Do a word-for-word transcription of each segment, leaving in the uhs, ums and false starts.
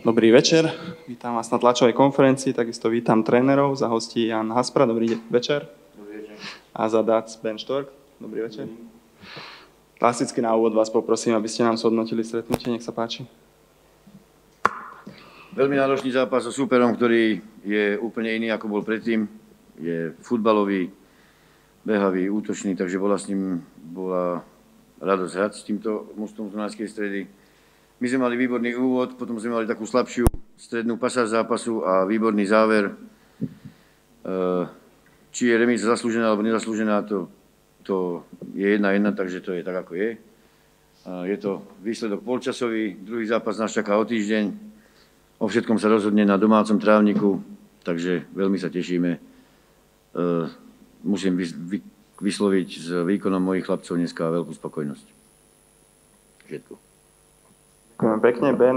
Dobrý večer, vítam vás na tlačovej konferencii, takisto vítam trénerov, za hostí Jan Haspra, dobrý večer. Dobrý večer. A za dát Ben Štork, dobrý večer. Klasicky na úvod vás poprosím, aby ste nám zhodnotili stretnutie, nech sa páči. Veľmi náročný zápas so súperom, ktorý je úplne iný, ako bol predtým. Je futbalový, behavý, útočný, takže bola s ním bola radosť hrať s týmto mužstvom z Dunajskej Stredy. My sme mali výborný úvod, potom sme mali takú slabšiu strednú pasáž zápasu a výborný záver. Či je remíza zaslúžená alebo nezaslúžená, to, to je jedna jedna, takže to je tak, ako je. Je to výsledok polčasový, druhý zápas nás čaká o týždeň. O všetkom sa rozhodne na domácom trávniku, takže veľmi sa tešíme. Musím vysloviť s výkonom mojich chlapcov dneska veľkú spokojnosť. Všetko. Ďakujem pekne, Ben.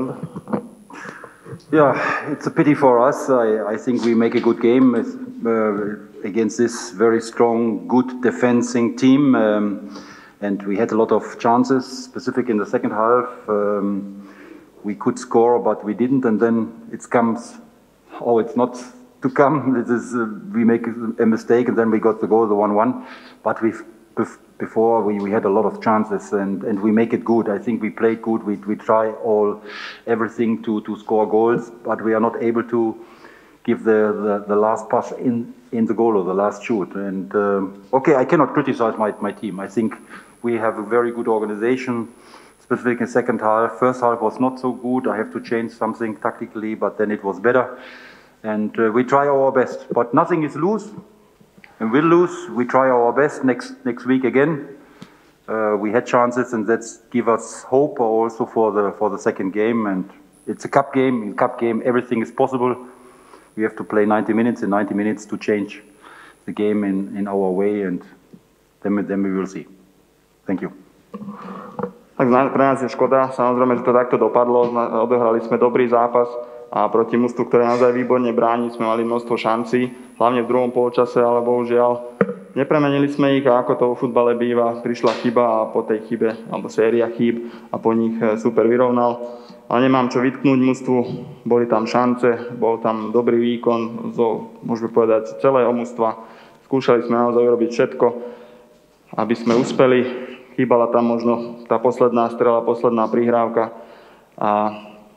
Yeah, it's a pity for us. I, I think we make a good game uh, against this very strong, good defending team. Um, and we had a lot of chances, specific in the second half. Um, we could score, but we didn't. And then it comes, oh, it's not to come. This is, uh, we make a mistake, and then we got the goal, the one one. But we've Before we, we had a lot of chances and, and we make it good. I think we played good. We, we try all everything to, to score goals, but we are not able to give the, the, the last pass in, in the goal or the last shoot. And um, okay, I cannot criticize my, my team. I think we have a very good organization, specifically in the second half. First half was not so good. I have to change something tactically, but then it was better. And uh, we try our best, but nothing is loose. And we'll lose. We try our best next next week again. Uh, we had chances, and that's give us hope also for the for the second game. And it's a cup game. In cup game, everything is possible. We have to play ninety minutes. In ninety minutes to change the game in in our way, and then then we will see. Thank you. Tak pre nás je škoda, samozrejme, že to takto dopadlo. Odohrali sme dobrý zápas a proti mužstvu, ktoré naozaj výborne bráni, sme mali množstvo šancí, hlavne v druhom polčase, ale bohužiaľ nepremenili sme ich a ako to vo futbale býva, prišla chyba a po tej chybe, alebo séria chýb a po nich super vyrovnal. Ale nemám čo vytknúť mužstvu, boli tam šance, bol tam dobrý výkon zo, môžeme povedať, celého mužstva. Skúšali sme naozaj urobiť všetko, aby sme uspeli. Chýbala tam možno tá posledná strela, posledná prihrávka. A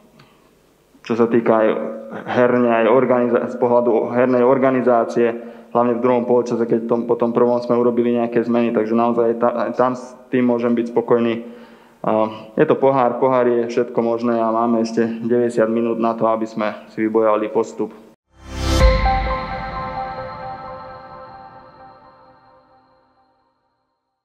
čo sa týka aj herne, aj organizá- z pohľadu hernej organizácie, hlavne v druhom polčase, keď tom, po tom prvom sme urobili nejaké zmeny, takže naozaj ta, tam s tým môžem byť spokojný. A je to pohár, pohár je všetko možné a máme ešte deväťdesiat minút na to, aby sme si vybojovali postup.